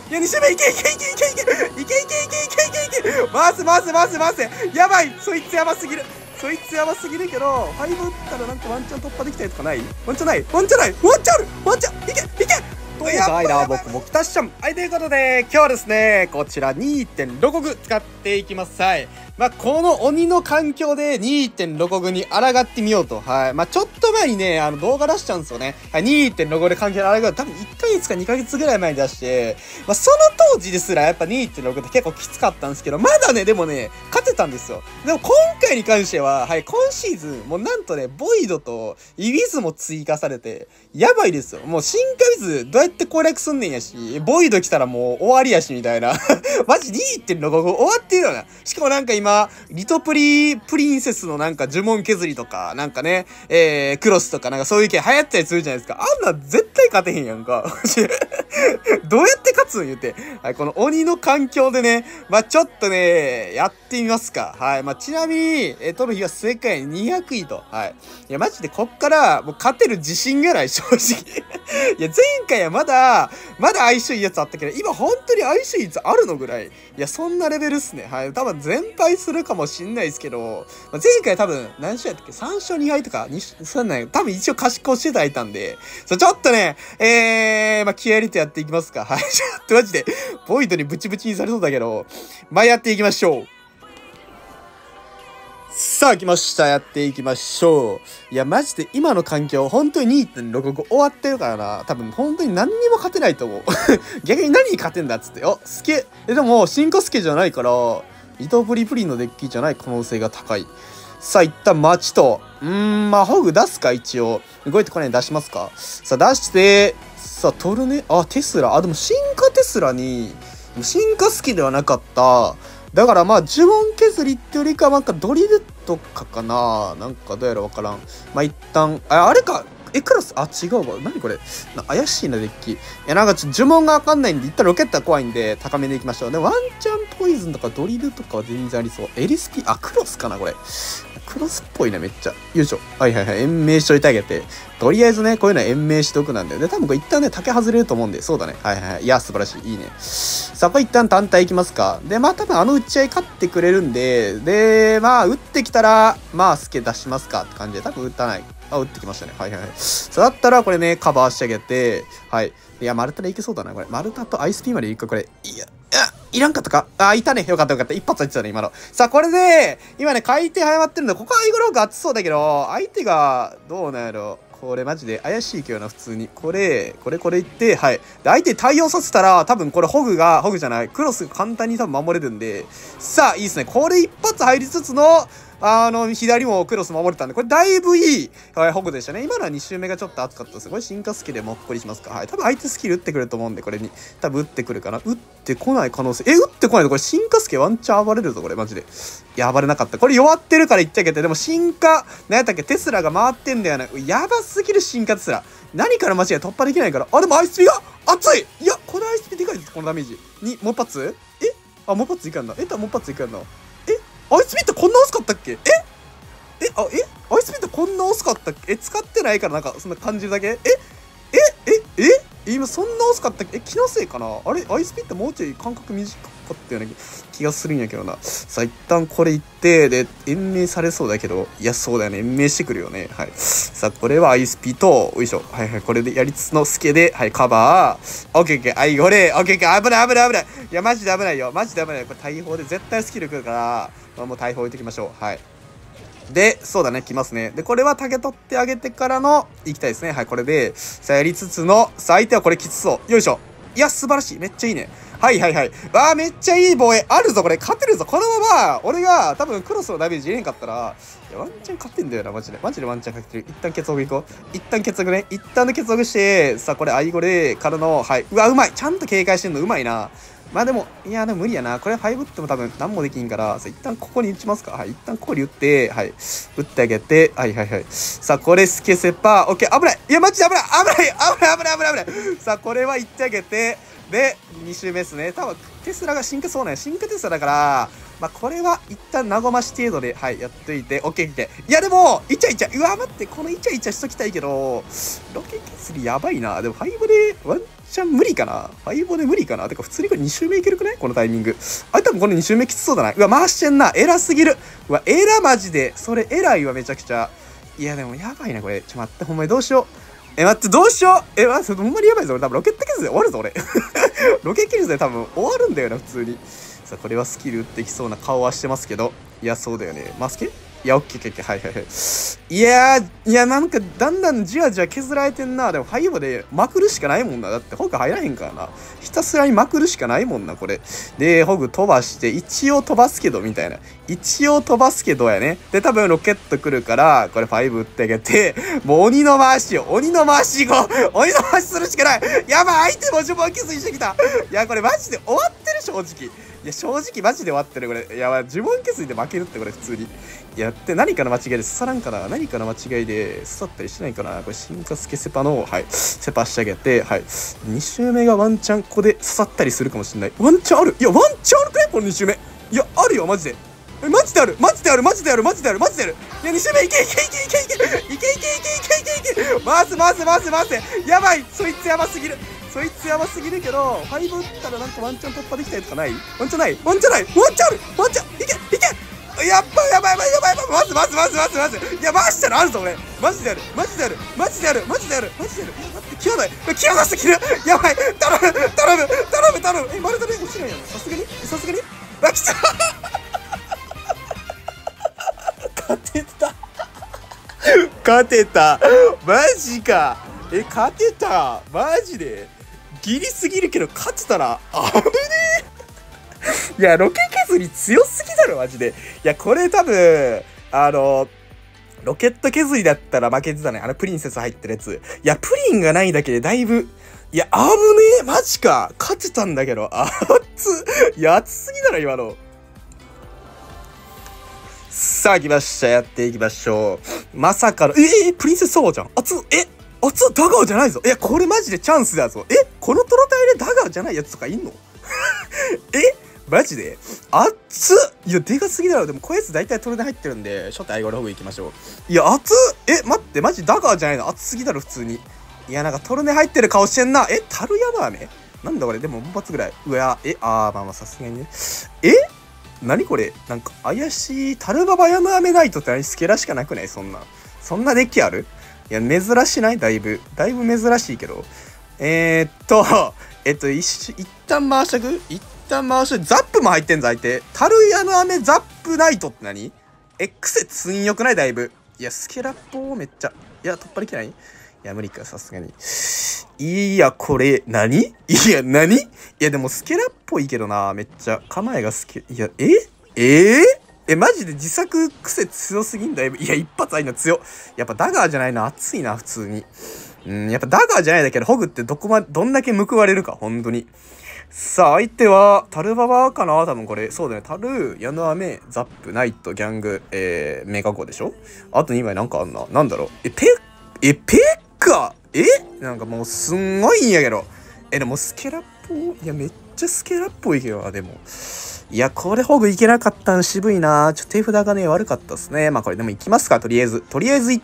いや、2周目いけいけいけいけいけいけいけいけいけいけいけいけ回せ回せ回せ回せやばいそいつやばすぎるそいつやばすぎるけど、5打ったらなんかワンチャン突破できたりとかない？ワンチャンないワンチャンないワンチャンあるワンチャンいけいけどうもガイラー僕もきたっしょん。はい、ということで、今日はですね、こちら 2.6 使っていきます。はい。この鬼の環境で 2.6 に抗ってみようと。はい。ちょっと前にね、動画出しちゃうんですよね。はい、2.6 で環境に抗う。多分1ヶ月か2ヶ月ぐらい前に出して、その当時ですらやっぱ 2.6 って結構きつかったんですけど、まだね、でもね、勝てたんですよ。でも今回に関しては、はい、今シーズン、もうなんとね、ボイドとイビズも追加されて、やばいですよ。もう進化ウィズ、どうやって攻略すんねんやし、ボイド来たらもう終わりやし、みたいな。マジ 2.6 終わってるよな。しかもなんか今、リトプリンセスのなんか呪文削りとか、なんかね、クロスとかなんかそういう系流行ったりするじゃないですか。あんな絶対勝てへんやんか。どうやって勝つん言うて。はい、この鬼の環境でね、ちょっとね、やってみますか。はい。ちなみに、トロフィーは世界200位と。はい。いや、マジでこっから、もう勝てる自信がない、正直。いや、前回はまだ相性いいやつあったけど、今本当に相性いいやつあるのぐらい。いや、そんなレベルっすね。はい。多分全敗するかもしんないですけど、前回多分、何勝やったっけ ?3 勝2敗とか、そうなん多分一応賢くしていただいたんで、ちょっとね、気合入れてやっていきますか。はい。ちょっとマジで、ボイドにブチブチにされそうだけど、やっていきましょう。さあ来ました。やっていきましょう。いや、マジで今の環境、本当に 2.65 終わってるからな。多分本当に何にも勝てないと思う。逆に何に勝てんだっつって。スケ。でも、進化スケじゃないから、リトプリプリンのデッキじゃない可能性が高い。さあ、一旦待ちと。ホグ出すか、一応。動いてこない出しますか。さあ、出して、さあ、トルネ、テスラ。でも進化テスラに、進化スケではなかった。だから呪文削りってよりかはドリルとかかな。なんかどうやらわからん。一旦、あれか。クロス、違うわ。何これ。怪しいな、デッキ。いや、なんか呪文がわかんないんで、一旦ロケットは怖いんで、高めでいきましょう。で、ワンチャンポイズンとかドリルとかは全然ありそう。エリスピ、クロスかな、これ。クロスっぽいな、めっちゃ。よいしょ。はいはいはい。延命しといてあげて。とりあえずね、こういうのは延命しとくなんだよ。で、多分これ一旦ね、竹外れると思うんで、そうだね。はいはいはい。いや、素晴らしい。いいね。さあ、これ一旦単体いきますか。で、多分打ち合い勝ってくれるんで、で、打ってきたら、スケ出しますかって感じで、多分打たない。打ってきましたね。はいはいはい。さあ、だったらこれね、カバーしてあげて、はい。いや、丸太でいけそうだな、これ。丸太とアイスピーまでいくか、これ。いらんかったかいたね。よかったよかった。一発入ってたね、今の。さあ、これで、今ね、回転早まってるんで、ここはアイゴローが熱そうだけど、相手が、どうなんやろ。これマジで怪しいけどな、普通に。これいって、はい。で、相手に対応させたら、多分これホグじゃない、クロスが簡単に多分守れるんで、さあ、いいですね。これ一発入りつつの、左もクロス守れたんで、これだいぶいい、はい、ホグでしたね。今のは2周目がちょっと熱かったです。これ進化スキルでもっこりしますか。はい。多分相手スキル打ってくると思うんで、これに。多分打ってくるかな。打ってこない可能性。打ってこないとこれ進化スキルワンチャン暴れるぞ、これマジで。いや、暴れなかった。これ弱ってるから言っちゃいけて、でも進化、何やったっけ、テスラが回ってんだよな。やばすぎる進化テスラ。何から間違い突破できないから。でもアイスピが熱い。いや、このアイスピでかいです、このダメージ。もう一発もう一発いかんな。もう一発いかんな。アイスピってこんな薄かったっけアイスピってこんな薄かったっけ使ってないからなんかそんな感じるだけ今そんな薄かったっけ気のせいかなあれアイスピってもうちょい間隔短かったような気がするんやけどな。さあ一旦これいって、で、延命されそうだけど、いやそうだよね。延命してくるよね。はい。さあこれはアイスピと、よいしょ。はいはい。これでやりつつのスケで、はい、カバー。オッケーオッケー。はい、これ、オッケーオッケー。危ない危ない危ない。いやマジで危ないよ。マジで危ない。これ大砲で絶対スキル来るから、もう大砲置いていきましょう。はい。で、そうだね、来ますね。で、これは竹取ってあげてからの、行きたいですね。はい、これで、さあ、やりつつの、さあ、相手はこれきつそう。よいしょ。いや、素晴らしい。めっちゃいいね。はいはいはい。めっちゃいい防衛。あるぞ、これ。勝てるぞ。このまま、俺が、多分クロスのダメージ入れんかったら、いや、ワンチャン勝ってんだよな、マジで。マジでワンチャン勝ってる。一旦結束いこう。一旦結束ね。一旦の結束して、さあ、これ、アイゴレからの、はい。うわ、うまい。ちゃんと警戒してんの、うまいな。でも、いや、でも無理やな。これ5打っても多分何もできんから、一旦ここに打ちますか。はい。一旦ここに打って、はい。打ってあげて、はいはいはい。さあ、これスケセパー、オッケー、危ない。いや、マジで危ない。危ない。危ない。危ない。危ない。危ない。さあ、これは行ってあげて、 で、2周目ですね。多分、テスラが進化そうね。進化テスラだから、まあ、これは一旦和まし程度で、はい、やっといて、オッケーオッケー。いや、でも、イチャイチャ、うわ、待って、このイチャイチャしときたいけど、ロケ削りやばいな。でも、5でワンチャン無理かな。5で無理かな。てか、普通にこれ2周目いけるくないこのタイミング。あれ多分この2周目きつそうだな。うわ、回してんな。エラすぎる。うわ、エラマジで。それ、エラいわ、めちゃくちゃ。いや、でも、やばいな、これ。待って、ほんまにどうしよう。待って、どうしよう。待って、ほんまにやばいぞ。俺多分ロケット削りで終わるぞ、俺。ロケ削りで多分終わるんだよな、普通に。さあ、これはスキル打ってきそうな顔はしてますけど。いや、そうだよね。マスケいや、オッケーオッケー、はいはいはい。いや、なんか、だんだんじわじわ削られてんな。でも、5でまくるしかないもんな。だって、ホグ入らへんからな。ひたすらにまくるしかないもんな、これ。で、ホグ飛ばして、一応飛ばすけど、みたいな。一応飛ばすけどやね。で、多分ロケット来るから、これ5打ってあげて、もう鬼の回しよ。鬼の回し行こう。鬼の回しするしかない。やばい、相手も呪文削りしてきた。いや、これマジで終わってる、正直。いや、正直マジで終わってる、これ。いや、呪文削りで負けるって、これ、普通に。やって何かの間違いで刺さらんかな。何かの間違いで刺さったりしないかな。これ進化スケセパの、はい、セパしてあげて、はい、2周目がワンチャンここで刺さったりするかもしれない。ワンチャンある。いや、ワンチャンあるかいこの2周目。いや、あるよ、マジで。マジである。マジである。マジである。マジである。マジである。いや、2周目いけいけいけいけいけいけいけいけいけいけいけ回す回す回す回す。やばい。そいつやばすぎる。そいつやばすぎるけど、5打ったらなんかワンチャン突破できたやつかない？ワンチャンない？ワンチャンない？ワンチャンある。ワンチャンいけいけやっばいやばいやばいやばいやばい。まずまずまずまずまず。いや、回したらあるぞ、俺。マジである。マジである。マジである。マジである。マジである。待って、際どい。際どすぎる。やばい。頼む。頼む。頼む。頼む。丸太で落ちないやん。さすがにさすがにあ、来た勝てた勝てたマジか。勝てたマジでギリすぎるけど勝てたら危ねえいや、ロケ削り強すぎだろ、マジで。いや、これ多分、ロケット削りだったら負けてたね。プリンセス入ってるやつ。いや、プリンがないだけでだいぶ、いや、危ねえマジか勝てたんだけど、いや、熱すぎだろ、今の。さあ、来ました。やっていきましょう。まさかの、プリンセスサワーじゃん。ダガーじゃないぞ。これマジでチャンスだぞ。このトロタイでダガーじゃないやつとかいんのマジで熱っ。いや、でかすぎだろ。でも、こういうやつ大体トロで入ってるんで、初手アイゴルホグ行きましょう。いや、熱っ。待って、マジダガーじゃないの。熱すぎだろ、普通に。いや、なんかトルネ入ってる顔してんな。タルヤマーメなんだこれ。でも、4発ぐらい。うわ、まあまあ、さすがにね。何これなんか怪しいタルババヤマーメナイトって何スケラしかなくない？そんなデッキある？いや、珍しない？だいぶ珍しいけど。一旦回しとく？ザップも入ってんぞ、相手。タルヤの飴ザップナイトって何？癖つんよくない？だいぶ。いや、スケラッポめっちゃ。いや、突破できない？いや、無理か、さすがに。いや、これ、何？いや、でも、スケラっぽいけどな、めっちゃ。構えがいや、マジで自作癖強すぎんだいぶ。いや、一発あいの強。やっぱダガーじゃないの熱いな、普通に。やっぱダガーじゃないだけど、ホグってどんだけ報われるか、本当に。さあ、相手は、タルババかな多分これ。そうだね。タル、ヤノアメ、ザップ、ナイト、ギャング、メガゴでしょ？あと2枚なんかあんな。なんだろう。ペッカなんかもうすんごいんやけど。でもスケラっぽいや、めっちゃスケラっぽいけど、でも。いや、これホグいけなかったん渋いな。手札がね、悪かったっすね。まあこれでも行きますか、とりあえず行って、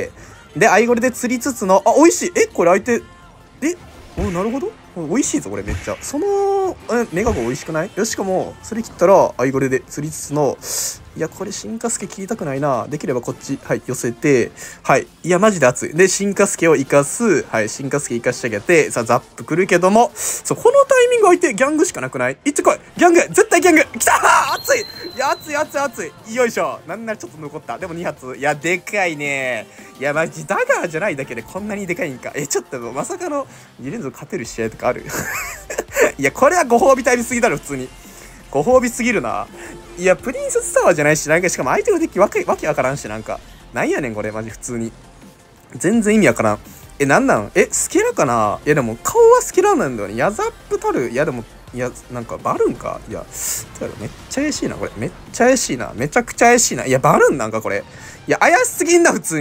で、アイゴレで釣りつつの、美味しい。これ相手、なるほど。美味しいぞ、これめっちゃ。メガゴ美味しくない？よしかも、それ切ったら、アイゴレで釣りつつの、いや、これ、進化スケ切りたくないな。できればこっち、はい、寄せて、はい。いや、マジで熱い。で、進化スケを生かす。はい、進化スケ生かしてあげて、さあ、ザップ来るけども、そう、このタイミング相手、ギャングしかなくない？行ってこい！ギャング！絶対ギャング！来たー！熱い！いや、熱い！よいしょ。なんならちょっと残った。でも2発。いや、でかいね。いや、マジ、ダガーじゃないだけでこんなにでかいんか。ちょっと、まさかの2連続勝てる試合とかある？いや、これはご褒美タイムすぎだろ、普通に。ご褒美すぎるな。いや、プリンセスタワーじゃないし、なんかしかも相手のデッキわけわからんし、なんか。なんやねん、これ、マジ普通に。全然意味わからん。なんなん？スケラかな？いや、でも、顔はスケラなんだよね。ヤザップタル。いや、でも、いや、なんか、バルンか？いや、めっちゃ怪しいな、これ。めっちゃ怪しいな。めちゃくちゃ怪しいな。いや、バルンなんか、これ。いや、怪しすぎんな、普通に。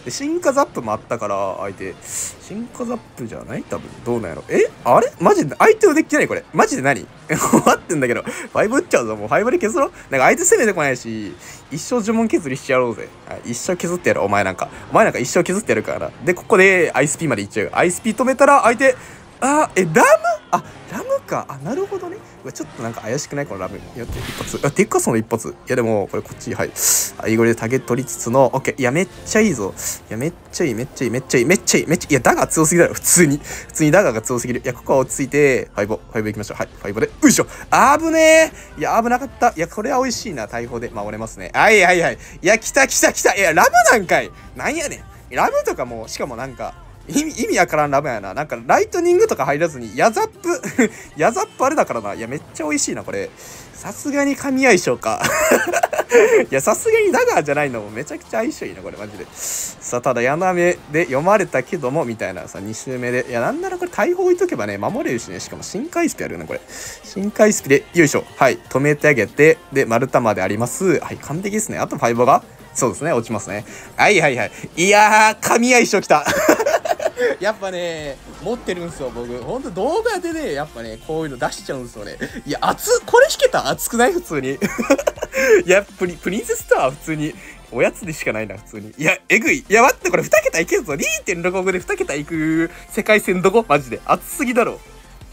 で進化ザップもあったから相手進化ザップじゃない多分どうなんやろ。あれマジで相手のデッキないこれマジで何終わってんだけど5打っちゃうぞ。もう5で削ろう。なんか相手攻めてこないし一生呪文削りしてやろうぜ、はい、一生削ってやる。お前なんか一生削ってやるからな。でここでアイスピーまでいっちゃう。アイスピー止めたら相手ラムラムか。なるほどね。ちょっとなんか怪しくないこのラム。やって一発。でっかその一発。いやでも、これこっち、はい。イゴリでタゲ取りつつの、オッケー。いや、めっちゃいいぞ。いや、めっちゃいい。いや、ダガー強すぎだろ。普通にダガーが強すぎる。いや、ここは落ち着いて、ファイボ行きましょう。はい、ファイボで。よいしょ。危ねえ。いや、危なかった。いや、これは美味しいな。大砲で守れますね。はい。いや、来た。いや、ラムなんかい。なんやねん。ラムとかも、しかもなんか、意味わからんラムやな。なんかライトニングとか入らずにヤザップヤザップあれだからな。いやめっちゃ美味しいなこれ。さすがに神相性かいやさすがにダガーじゃないのもめちゃくちゃ相性いいなこれマジで。さあただ柳目で読まれたけどもみたいなさ2周目で。いやなんならこれ大砲置いとけばね守れるしね。しかも深海スピあるよねこれ。深海スピでよいしょ。はい止めてあげてで丸太まであります。はい完璧ですね。あとファイボがそうですね落ちますね。はい。いやー神相性きたやっぱね持ってるんすよ僕。ほんと動画でねやっぱねこういうの出しちゃうんすよね。いやこれ引けたら熱くない普通にいやプリンセスタワー普通におやつでしかないな普通に。いやえぐい。いや待ってこれ2桁いけるぞ。 2.65 で2桁いく世界戦どこマジで熱すぎだろ。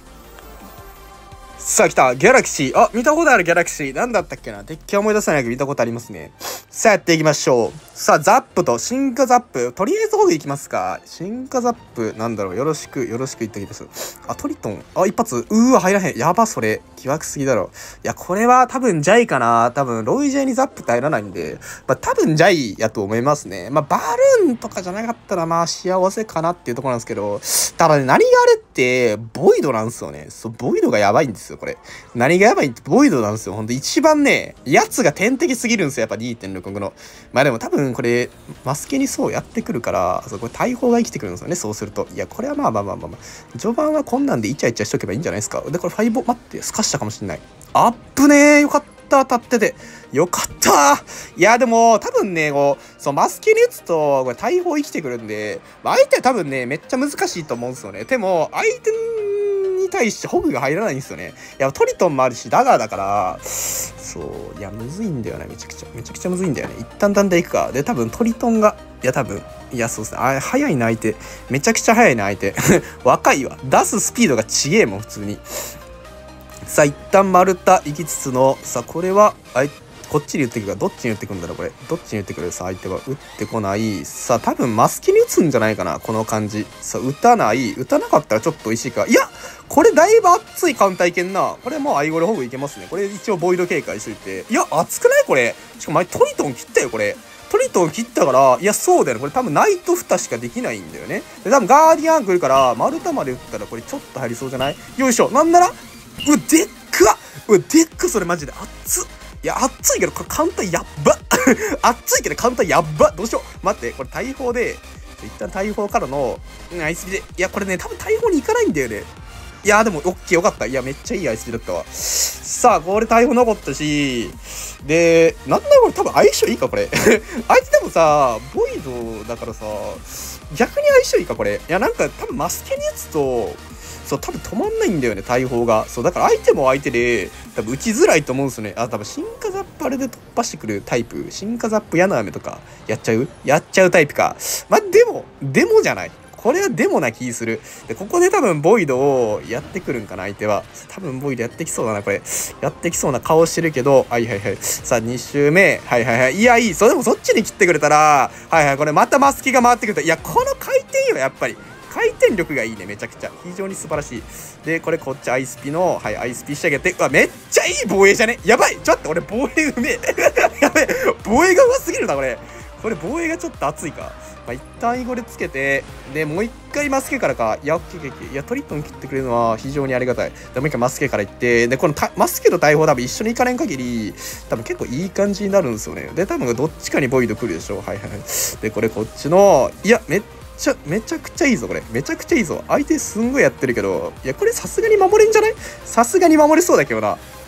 さあ来たギャラクシー。見たことあるギャラクシー。なんだったっけな。デッキは思い出さないけど見たことありますね。さあやっていきましょう。さあザップと進化ザップ。とりあえずホグいきますか。進化ザップなんだろう。よろしく言ってきます。トリトン。一発。入らへん。やばそれ。疑惑すぎだろ。いやこれは多分ジャイかな。多分ロイジャイにザップって入らないんで多分ジャイやと思いますね。バルーンとかじゃなかったら幸せかなっていうところなんですけど、ただね何があれってボイドなんですよね。そうボイドがやばいんですよこれ。何がやばいってボイドなんですよ。ほんと一番ねやつが天敵すぎるんですよやっぱ 2.66 の。でも多分これマスケにそうやってくるからこれ大砲が生きてくるんですよね。そうするといやこれは序盤はこんなんでイチャイチャしとけばいいんじゃないですか。でこれファイボ待ってすかしたかもしんない。アップねーよかった。当たっててよかった。いやでも多分ねマスケに打つとこれ大砲生きてくるんで、相手は多分ねめっちゃ難しいと思うんですよね。でも相手に対してホグが入らないんですよね。いやトリトンもあるしダガーだからいやむずいんだよね。めちゃくちゃむずいんだよね。一旦団体いくか。で多分トリトンがそうですね。早いな相手。めちゃくちゃ早いな相手若いわ。出すスピードがちげえもん普通に。さあ一旦丸太行きつつのさあこれはこっちに打ってくるかどっちに打ってくるんだろうこれ。どっちに打ってくる。さあ相手は打ってこない。さあ多分マスキに打つんじゃないかなこの感じ。さあ打たなかったらちょっと美味しいか。いやこれだいぶ熱いカウンターいけんな。これもうアイゴレホグいけますね。これ一応ボイド警戒しといて。いや熱くないこれ。しかもトリトン切ったよこれ。トリトン切ったからいやそうだよね。これ多分ナイト蓋しかできないんだよね。で多分ガーディアン来るから丸太まで打ったらこれちょっと入りそうじゃない。よいしょ。なんならでっかそれマジで熱っ。いや熱いけどこれカウンターやっば熱いけどカウンターやっば。どうしよう。待ってこれ大砲で一旦大砲からのアイスピで。いやこれね多分大砲に行かないんだよね。いやでもオッケーよかった。いやめっちゃいいアイスピだったわ。さあこれ大砲残ったしでなんだろう多分相性いいかこれ相手でもさボイドだからさ逆に相性いいかこれ。いやなんか多分マスケに打つと多分止まんないんだよね大砲が。だから相手も相手で多分打ちづらいと思うんですよね。多分進化ザップあれで突破してくるタイプ。進化ザップ柳雨とかやっちゃうタイプか。でもじゃない。これはデモな気する。でここで多分ボイドをやってくるんかな相手は。多分ボイドやってきそうだなこれ。やってきそうな顔してるけどはいさあ2周目いやいい。でもそっちに切ってくれたらこれまたマスキが回ってくるといやこの回転よやっぱり。回転力がいいねめちゃくちゃ。非常に素晴らしい。でこれこっちアイスピのアイスピ仕上げてめっちゃいい防衛じゃね。やばいちょっと俺防衛うめえやべえ防衛がうますぎるなこれ防衛がちょっと熱いか。一旦イゴレつけてでもう一回マスケからか。いやトリトン切ってくれるのは非常にありがたい。でもう一回マスケから行ってでこのマスケと大砲多分一緒に行かれん限り多分結構いい感じになるんですよね。で多分どっちかにボイド来るでしょ。でこれこっちのいやめちゃくちゃいいぞこれ。めちゃくちゃいいぞ。相手すんごいやってるけどいやこれさすがに守れんじゃない。さすがに守れそうだけどな。い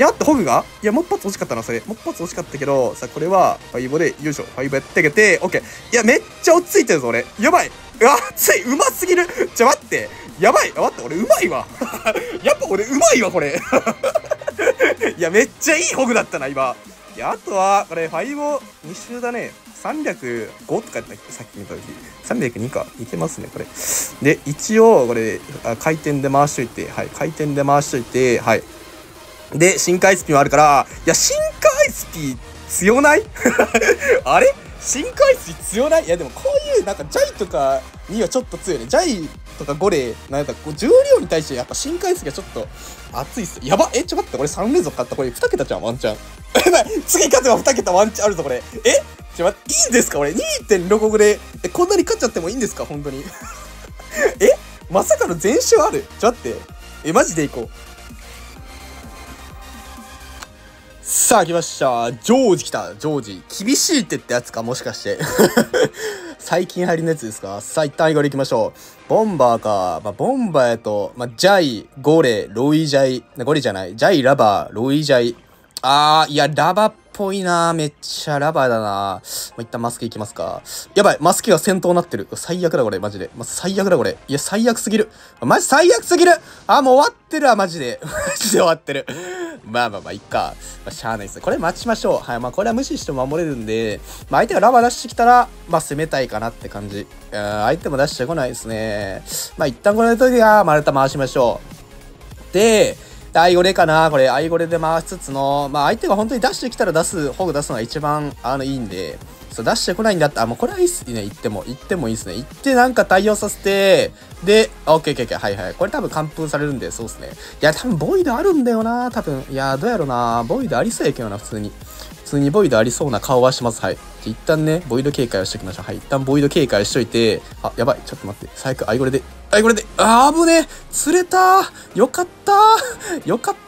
や、待って、ホグがいや、もう一発惜しかったな、それ。もう一発惜しかったけど、さあ、これは、ファイボで、よいしょ、ファイボやってあげて、オッケー。いや、めっちゃ落ち着いてるぞ、俺。やばい。うわ、熱い、うますぎる。待って。やばい。待って、俺、うまいわ。やっぱ俺、うまいわ、これ。いや、めっちゃいいホグだったな、今。いや、あとは、これ、ファイボ2周だね。305とかやったっけさっき見た時。302か。いけますね、これ。で、一応、これ、回転で回しといて、はい。回転で回しといて、はい。で、深海スピもあるから、いや、深海スピ強ないあれ深海スピ強ないいや、でもこういう、なんか、ジャイとかにはちょっと強いね。ジャイとかゴレ、なんか、重量に対して、やっぱ深海スピがちょっと熱いっす。やばちょっと待って、これ3連続勝った。これ2桁じゃん、ワンチャン。やばい次勝てば2桁ワンチャンあるぞ、これ。待って、いいんですかこれ。2.65 で、こんなに勝っちゃってもいいんですか本当に。まさかの全勝ある待って。マジでいこう。さあ来ました。ジョージ来た。ジョージ。厳しいってってやつかもしかして。最近入りのやつですか。さあ一旦これ行きましょう。ボンバーか。ボンバーやと、ジャイ、ゴレ、ロイジャイ。ゴレじゃない。ジャイ、ラバー、ロイジャイ。いや、ラバっぽいな。めっちゃラバーだな。一旦マスケいきますか。やばい、マスケが先頭になってる。最悪だこれ、マジで。最悪だこれ。いや、最悪すぎる。マジ最悪すぎる。もう終わってるわ、マジで。マジで終わってる。いっか。しゃあないですね。これ待ちましょう。はい。これは無視しても守れるんで、相手がラバー出してきたら、攻めたいかなって感じ。相手も出してこないですね。一旦これの時は、丸太回しましょう。で、アイゴレかなこれ、アイゴレで回しつつの、相手が本当に出してきたらホグ出すのが一番、いいんで、そう、出してこないんだったら、もうこれはいいっすね。行ってもいいっすね。行ってなんか対応させて、で、オッケー。はい。これ多分完封されるんで、そうっすね。いや、多分ボイドあるんだよな、多分。いや、どうやろな。ボイドありそうやけどな、普通にボイドありそうな顔はします。はい。一旦ね、ボイド警戒をしておきましょう。はい。一旦ボイド警戒しといて、やばい。ちょっと待って。最悪、アイゴレで。危ねえ。釣れた。よかった。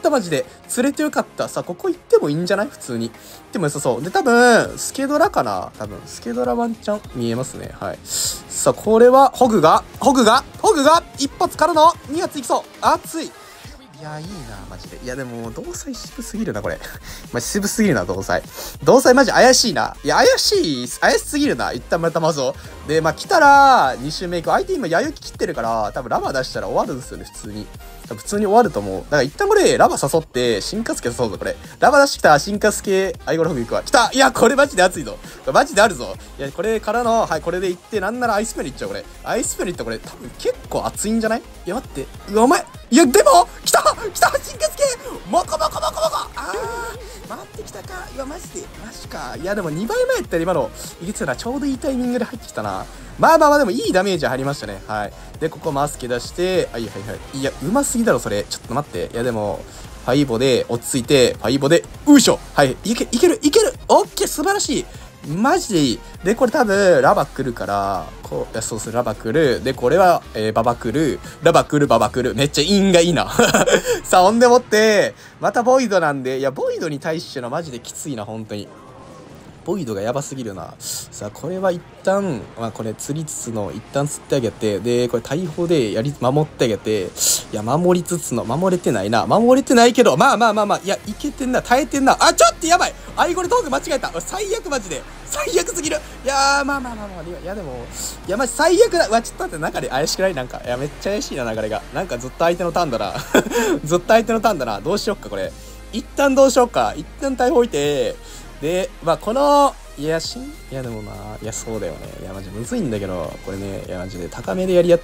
マジで。釣れてよかった。さあ、ここ行ってもいいんじゃない普通に。行っても良さそう。で、多分、スケドラかなスケドラワンチャン見えますね。はい。さあ、これは、ホグが、一発からの2発いきそう。熱い。いや、いいな、マジで。いや、でも、同祭渋すぎるな、これ。渋すぎるな、同祭マジ怪しいな。いや、怪しすぎるな。一旦またまずを。で、来たら、2周目行く。相手今、弥生切ってるから、多分ラバー出したら終わるんですよね、普通に終わると思う。だから一旦これ、ラバ誘って、進化スケ誘うぞ、これ。ラバ出してきた、進化スケ、アイゴルフ行くわ。来た。いや、これマジで熱いぞ。これマジであるぞ。いや、これからの、はい、これで行って、なんならアイスペリ行っちゃう、これ。アイスペリってこれ、多分結構熱いんじゃない？いや、待って。うわ、お前。いや、でも来た進化スケモコ待ってきたか。いや、マジか。いや、でも2倍前やったら今の、いけてたな。ちょうどいいタイミングで入ってきたな。でもいいダメージ入りましたね。はい。で、ここマスケ出して、はい。いや、うますぎだろ、それ。ちょっと待って。いや、でも、ファイボで落ち着いて、ファイボで、ういしょ。はい。いける。オッケー、素晴らしい。マジでいい。で、これ多分、ラバ来るから、そうする、ラバ来る。で、これは、ババ来る。ラバ来る。めっちゃ韻がいいな。さあ、ほんでもって、またボイドなんで、いや、ボイドに対してのマジできついな、本当に。ボイドがやばすぎるな。さあ、これは一旦、これ釣りつつの、一旦釣ってあげて、で、これ大砲で守ってあげて、いや、守りつつの、守れてないけど、いや、いけてんな、耐えてんな。ちょっとやばいアイゴレトーク間違えた。最悪マジで。最悪すぎる。いやー、いや、でも、いや、マジ最悪だ。ちょっと待って、流れ怪しくない？なんか、いや、めっちゃ怪しいな、流れが。なんかずっと相手のターンだな。どうしよっか、これ。一旦どうしようか。一旦大砲置いて、で、この、いや、でもな、いや、そうだよね。いや、マジむずいんだけど、これね、いや、マジで高めでやり合って、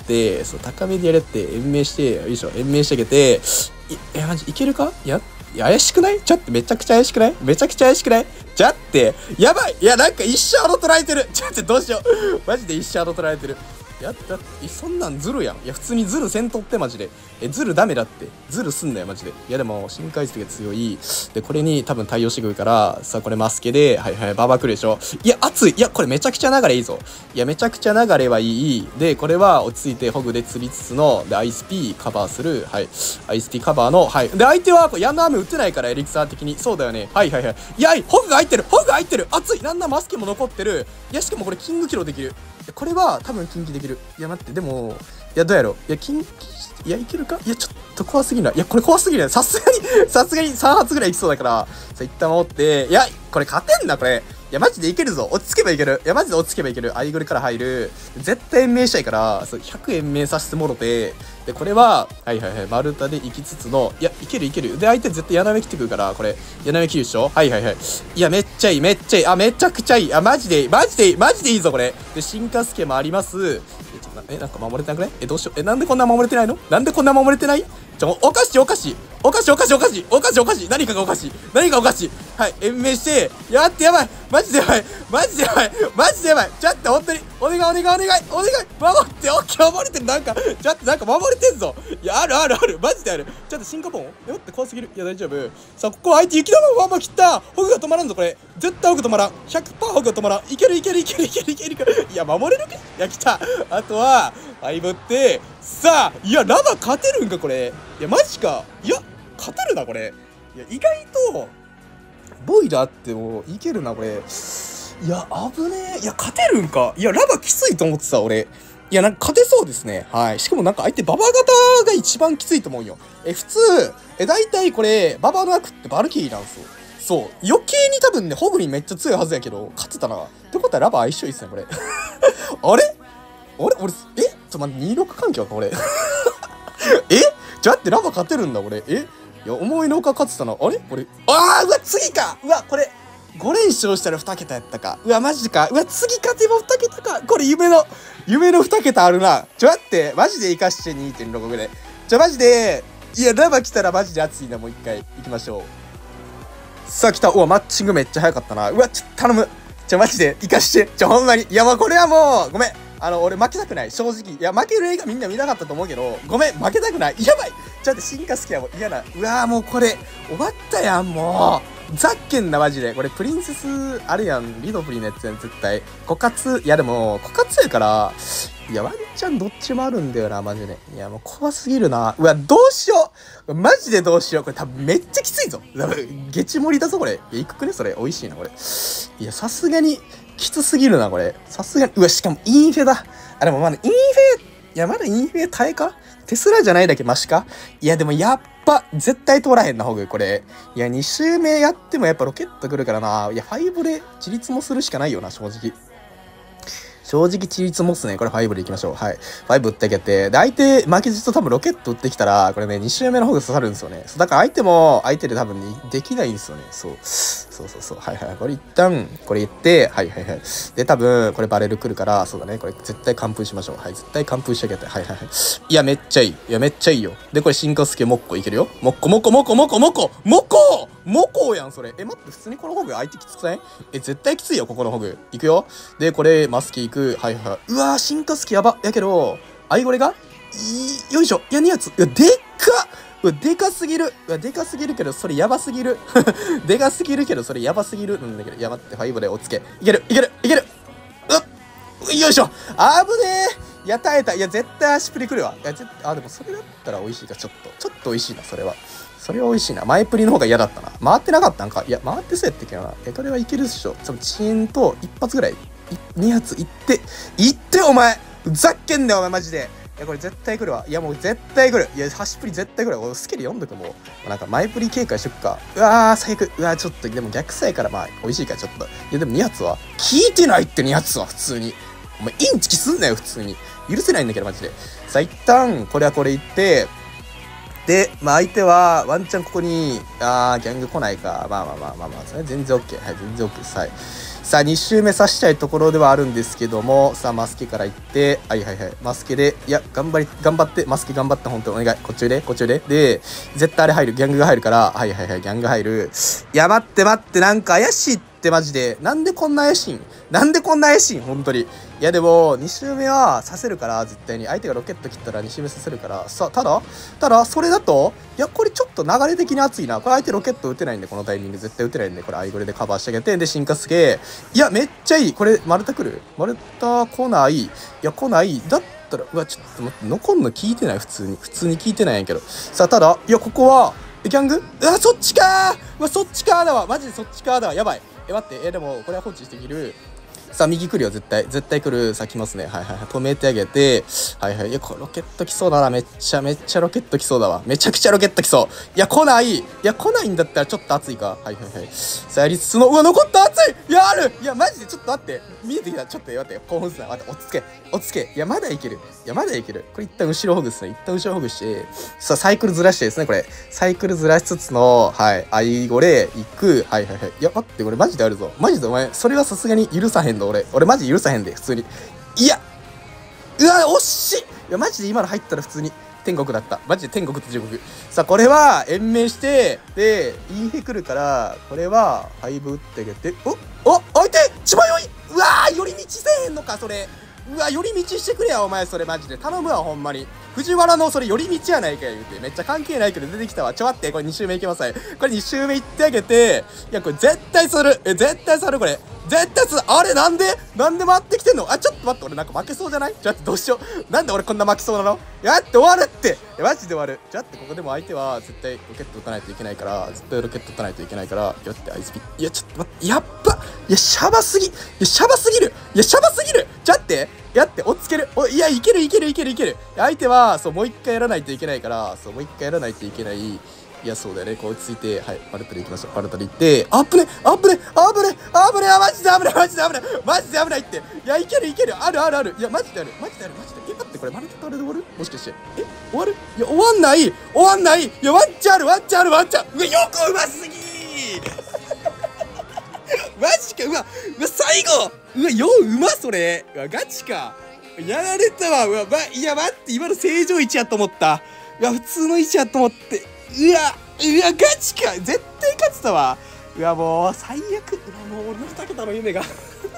延命して、よいしょ、延命してあげて、いや、マジいけるか？いや、怪しくない？ちょっとめちゃくちゃ怪しくない？ちょっと、やばい！いや、なんか一生捉えてる！ちょっとどうしよう！マジで一生捉えてる。そんなんズルやん。いや、普通にズルせんとって、マジで。ズルダメだって。ズルすんなよ、マジで。いや、でも、深海水が強い。で、これに多分対応してくるから、さあ、これマスケで、はい、ババ来るでしょ。いや、熱い。いや、これめちゃくちゃ流れいいぞ。いや、めちゃくちゃ流れはいい。で、これは落ち着いて、ホグで釣りつつの、で、アイスピーカバーする。はい。アイスピーカバーの、はい。で、相手は、ヤンの雨打ってないから、エリクサー的に。そうだよね。はい。いや、ホグが入ってる。熱い。なんなマスケも残ってる。いや、しかもこれ、キングキロできる。これは多分近畿できる。いや待って、でも、 や、どうやろう。いや、いや、いけるか。いや、ちょっと怖すぎない。いや、これ怖すぎない。さすがに3発ぐらいいきそうだから、さ、一旦守って、いや、これ勝てんな、これ。いや、マジでいけるぞ。落ち着けばいける。いや、マジで落ち着けばいける。アイグルから入る。絶対延命したいから、そう、100延命させてもろて、で、これは、はいはいはい、丸太で行きつつの、いや、いけるいける。で、相手絶対柳切ってくるから、これ、柳切るでしょ。はいはいはい。いや、めっちゃいい、めっちゃいい。あ、めちゃくちゃいい。あ、マジでいい、マジでいい、マジでいいぞ、これ。で、進化スケもあります。なんか守れてなくね。どうしよう。なんでこんな守れてないの。なんでこんな守れてない。おかしいおかしいおかしいおかしいおかしいおかしいおかしい、何かがおかしい、何かおかしい。はい、延命して、やって、やばい、マジでやばい、マジでやばい、マジでやばい。ちょっと本当にお願いお願いお願いお願い、守って。オッケー、守れてる。なんかちょっとなんか守れてんぞ。いや、あるあるある、マジである。ちょっと進化ポン待って、怖すぎる。いや、大丈夫。さあ、ここ相手雪玉バンバン切った。ホグが止まらんぞ、これ絶対ホグ止まらん。 100% ホグが止まらん。いけるいけるいけるいけるいけるいける。いや、守れるか。いや、来た。あとは相ぶって、さあ、いや、ラバ勝てるんか、これ。いや、マジか。いや、勝てるな、これ。いや、意外とボイドあってもいけるな、これ。いや、危ねえ。いや、勝てるんか。いや、ラバきついと思ってた、俺。いや、なんか勝てそうですね。はい。しかもなんか相手ババ型が一番きついと思うよ。普通、大体これ、ババの役ってバルキリーなんですよ。そう。余計に多分ね、ホグリンめっちゃ強いはずやけど、勝ってたな。ってことはラバ相性いいっすね、これ。あれ俺、待って、26環境か、俺。じゃあってラバ勝てるんだ、俺。いや、思いのほか勝ってたな。あれこれ。うわ、次か。うわ、これ。5連勝したら2桁やったか。うわ、マジか。うわ、次勝てば2桁か。これ夢の2桁あるな。待って。マジで生かして 2.6 ぐらい。マジで。いや、ラバ来たらマジで熱いな。もう一回行きましょう。さあ、来た。うわ、マッチングめっちゃ早かったな。うわ、ちょっと頼む。マジで生かして。ほんまに。いや、もうこれはもう、ごめん。俺負けたくない。正直。いや、負ける映画みんな見なかったと思うけど、ごめん、負けたくない。やばい。進化好きやもん。嫌な。うわー、もうこれ、終わったやん、もう。ざっけんな、マジで。これ、プリンセス、あるやん。リドプリのやつやん、絶対。枯渇。いや、でも、枯渇やから、いや、ワンチャンどっちもあるんだよな、マジで。いや、もう怖すぎるな。うわ、どうしよう。マジでどうしよう。これ多分めっちゃきついぞ。ゲチ盛りだぞ、これ。いや、いくくね、それ。美味しいな、これ。いや、さすがに、きつすぎるな、これ。さすがに。うわ、しかもインフェだ。でもまだインフェ、いや、まだインフェ耐えか。テスラじゃないだけマシか。いや、でもやっぱ、絶対通らへんな、ホグ、これ。いや、2周目やってもやっぱロケット来るからな。いや、5で自立もするしかないよな、正直。正直、チリツモっすね。これ5でいきましょう。はい。5打ってあげて。で、相手、負けじと多分ロケット打ってきたら、これね、2周目の方が刺さるんですよね。だから相手も、相手で多分ね、できないんですよね。そう。はいはい。これ一旦、これ言って、はい。で、多分、これバレル来るから、そうだね。これ絶対完封しましょう。はい。絶対完封してあげて。はい。いや、めっちゃいい。いや、めっちゃいいよ。で、これ進化スケモッコいけるよ。モッコやん、それ。待って、普通にこのホグ相手きつくない？絶対きついよ、ここのホグ。いくよ。で、これ、マスケいく。はい。うわー、進化スケやば。やけど、アイゴレがよいしょ。いや、2発。いや、でっかうわ、でかすぎる。うわ、でかすぎるけど、それやばすぎる。でかすぎるけど、それやばすぎる。んだけど、いや、待って、5でおつけ。いけるよいしょ。あぶねー。いや、耐えた。いや、絶対足プリ来るわ。いや、でもそれだったら美味しいか、ちょっと美味しいな、それは。それは美味しいな。前プリの方が嫌だったな。回ってなかったんか。いや、回ってそうやったけどな。これはいけるっしょ。遅延と1発ぐらい。2発いって、お前ざっけんだよ、お前、マジで。いや、これ絶対来るわ。いや、もう絶対来る。いや、端プリ絶対来るわ。スケル読んどくもう。なんか前プリ警戒しとくか。うわー、最悪。うわー、ちょっと、でも逆さやから、まあ、美味しいから、ちょっと。いや、でも2発は聞いてないって、2発は、普通に。お前、インチキすんなよ、普通に。許せないんだけど、マジで。さあ、一旦、これはこれ言って、で、まあ相手はワンチャンここに、ギャング来ないか。まあ、それ全然 OK。はい、全然 OK です。はい。さあ、2周目刺したいところではあるんですけども、さあ、マスケから行って、はい。マスケで、いや、頑張って、マスケ頑張った、本当にお願い。こっちで。で、絶対あれ入る。ギャングが入るから、はい、ギャング入る。いや、待って、なんか怪しいってマジで。なんでこんな怪しいん本当に。いやでも、2周目は刺せるから、絶対に。相手がロケット切ったら2周目刺せるから。さあ、ただ、それだと、いや、これちょっと流れ的に熱いな。これ相手ロケット打てないんで、このタイミング絶対打てないんで、これアイゴレでカバーしてあげて、で、進化すげえ。いや、めっちゃいい。これ、丸太来る？丸太来ない。いや、来ない。だったら、うわ、ちょっと待って、残んの聞いてない、普通に聞いてないんやけど。さあ、ただ、いや、ここは、ギャング？うわ、そっちかーだわ。マジでそっちかーだわ。やばい。待って、でも、これは放置してきる。 さあ、右来るよ、絶対。絶対来る。さあ、来ますね。はいはいはい。止めてあげて。はいはい。いや、これロケット来そうだな。めっちゃロケット来そうだわ。めちゃくちゃロケット来そう。いや、来ない。いや、来ないんだったらちょっと熱いか。はいはいはい。さあ、やりつつの、うわ、残った熱い。いや、ある。いや、マジでちょっと待って。見えてきた。ちょっと待って。興奮すな。待って、落ち着け。落ち着け。いや、まだいける。いや、まだいける。これ一旦後ろほぐすね。一旦後ろほぐして。さあ、サイクルずらしてですね、これ。サイクルずらしつつの、はい。アイゴレ、行く。はいはいはい。いや、待って、これマジであるぞ。マジでお前、それはさすがに許さへんの、俺。俺マジ許さへんで、普通に。いや、うわ、惜しい。いや、マジで今の入ったら普通に天国だった。マジで天国と地獄。さあ、これは延命して、で、インフェ来るから、これは、ハイブ打ってあげて、相手血迷い。うわー、寄り道せえへんのか、それ。うわ、寄り道してくれや、お前、それマジで。頼むわ、ほんまに。藤原のそれ寄り道やないかよ、言うて。めっちゃ関係ないけど出てきたわ。待って、これ2周目いけません。これ2周目行ってあげて、いや、これ絶対する。絶対する、これ。絶対する。あれ、なんで回ってきてんの？あ、ちょっと待って、俺なんか負けそうじゃない？ちょっとどうしよう。なんで俺こんな負けそうなの？やって終わるって。マジで終わる。じゃあって、ここでも相手は絶対ロケット打たないといけないから、絶対ロケット打たないといけないから、よってアイスピ。いや、ちょっと待って、やっば。いや、シャバすぎ。いや、シャバすぎる。いや、シャバすぎる。じゃって、やって、落ち着ける。いや、いける。相手は、そう、もう一回やらないといけないから、そう、もう一回やらないといけない。いや、そうだよね。こう落ち着いて、はい、パルトで行きましょう。パルトで行って、マジで危ないって。いや、いける。ある。いや、マジである。待って、これ、マルトパルで終わる？もしかして。終わる？いや、終わんない。いや、ワンチャンある。うわ、よくうますぎマジか、うわ、最後うま、それ。うわ、ガチか。やられたわ。いや、待って、今の正常位置やと思った。うわ、普通の位置やと思って。うわ、ガチか。絶対勝ってたわ。うわ、もう、最悪。うわ、もう、俺の2桁の夢が。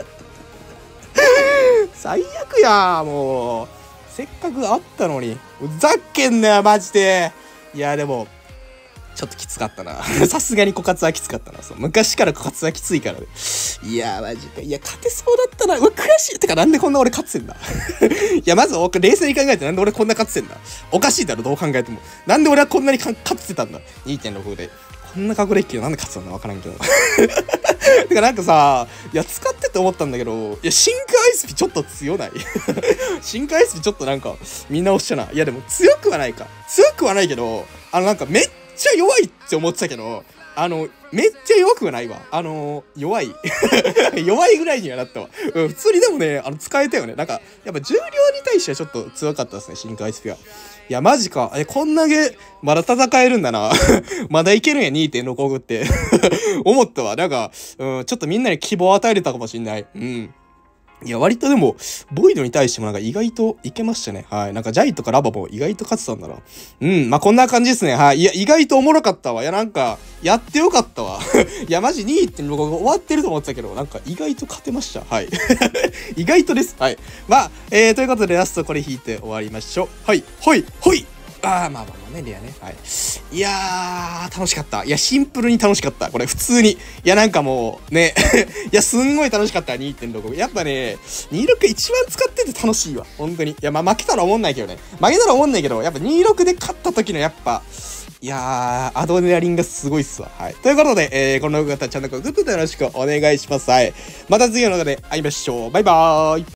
最悪や、もう。せっかくあったのに。ふざけんなよ、マジで。いや、でも、ちょっときつかったな。さすがに枯渇はきつかったな。そう、昔から枯渇はきついからね。いやー、マジか。いや、勝てそうだったな。うわ、悔しい。てか、なんでこんな俺勝つんだいや、まず、冷静に考えて、なんで俺こんな勝つんだ。おかしいだろ、どう考えても。なんで俺はこんなに勝ってたんだ。2.65 で。こんな隠れっけど、なんで勝つんだわからんけど。てか、なんかさ、いや、使ってて思ったんだけど、いや、真空アイスピちょっと強ない真空アイスピちょっとなんか、見直しちゃな。いや、でも強くはないか。強くはないけど、なんかめっちゃ弱いって思ってたけど、めっちゃ弱くはないわ。弱い。弱いぐらいにはなったわ。うん、普通にでもね、使えたよね。なんか、やっぱ重量に対してはちょっと強かったですね、真空アイスピは。いや、マジか。こんだけ、まだ戦えるんだな。まだいけるんや、2.65 って。思ったわ。なんか、ちょっとみんなに希望を与えれたかもしんない。うん。いや、割とでも、ボイドに対してもなんか意外といけましたね。はい。なんかジャイとかラバも意外と勝ってたんだな。うん。まあ、こんな感じですね。はい。いや、意外とおもろかったわ。いや、なんか、やってよかったわ。いや、マジ 2.65 終わってると思ってたけど、なんか意外と勝てました。はい。意外とです。はい。まあ、ということでラストこれ引いて終わりましょう。はい。ほいまあね、レアね。はい。いやー、楽しかった。いや、シンプルに楽しかった。これ、普通に。いや、なんかもう、ね。いや、すんごい楽しかった。2.65。やっぱね、26一番使ってて楽しいわ。本当に。いや、まあ、負けたら思んないけどね。やっぱ26で勝った時のやっぱ、いやー、アドレナリンがすごいっすわ。はい。ということで、この動画だったらチャンネル登録よろしくお願いします。はい。また次の動画で会いましょう。バイバーイ。